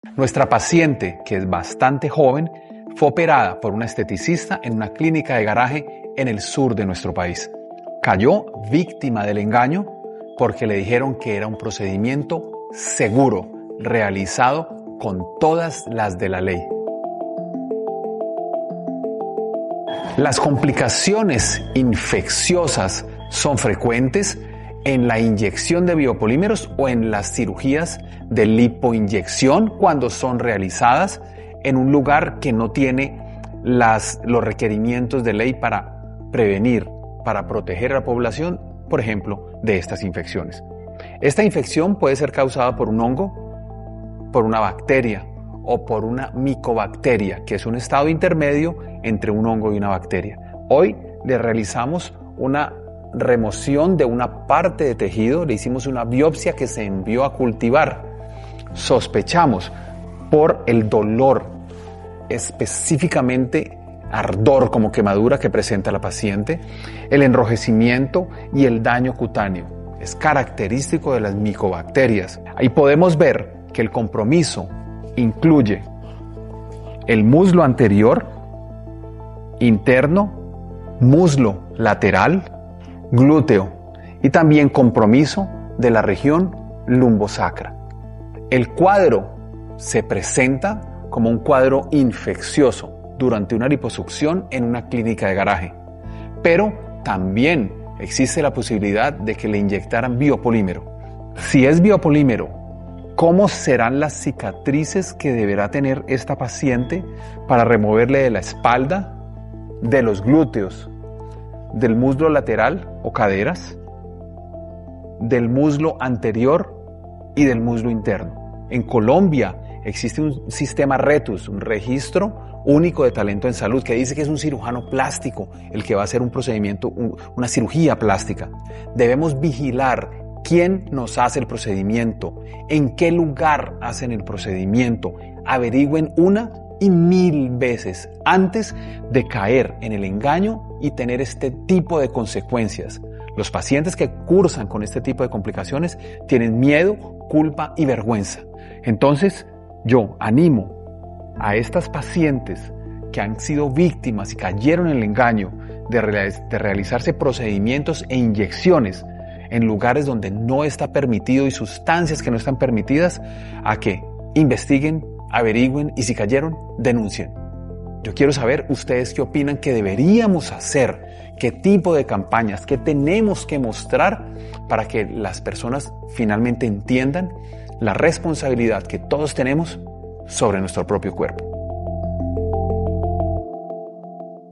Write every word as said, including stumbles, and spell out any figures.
Nuestra paciente, que es bastante joven, fue operada por una esteticista en una clínica de garaje en el sur de nuestro país. Cayó víctima del engaño porque le dijeron que era un procedimiento seguro, realizado con todas las de la ley. Las complicaciones infecciosas son frecuentes en la inyección de biopolímeros o en las cirugías de lipoinyección cuando son realizadas en un lugar que no tiene las, los requerimientos de ley para prevenir, para proteger a la población, por ejemplo, de estas infecciones. Esta infección puede ser causada por un hongo, por una bacteria o por una micobacteria, que es un estado intermedio entre un hongo y una bacteria. Hoy le realizamos una remoción de una parte de tejido, le hicimos una biopsia que se envió a cultivar. Sospechamos por el dolor, específicamente ardor como quemadura que presenta la paciente, el enrojecimiento y el daño cutáneo. Es característico de las micobacterias. Ahí podemos ver que el compromiso incluye el muslo anterior, interno, muslo lateral, glúteo y también compromiso de la región lumbosacra. El cuadro se presenta como un cuadro infeccioso durante una liposucción en una clínica de garaje, pero también existe la posibilidad de que le inyectaran biopolímero. Si es biopolímero, ¿cómo serán las cicatrices que deberá tener esta paciente para removerle de la espalda, de los glúteos, del muslo lateral o caderas, del muslo anterior y del muslo interno? En Colombia existe un sistema RETUS, un registro único de talento en salud, que dice que es un cirujano plástico el que va a hacer un procedimiento, un, una cirugía plástica. Debemos vigilar quién nos hace el procedimiento, en qué lugar hacen el procedimiento. Averigüen una y mil veces antes de caer en el engaño y tener este tipo de consecuencias. Los pacientes que cursan con este tipo de complicaciones tienen miedo, culpa y vergüenza. Entonces, yo animo a estas pacientes que han sido víctimas y cayeron en el engaño de, realiz- de realizarse procedimientos e inyecciones en lugares donde no está permitido y sustancias que no están permitidas, a que investiguen, averigüen y si cayeron, denuncien. Yo quiero saber ustedes qué opinan que deberíamos hacer, qué tipo de campañas, qué tenemos que mostrar para que las personas finalmente entiendan la responsabilidad que todos tenemos sobre nuestro propio cuerpo.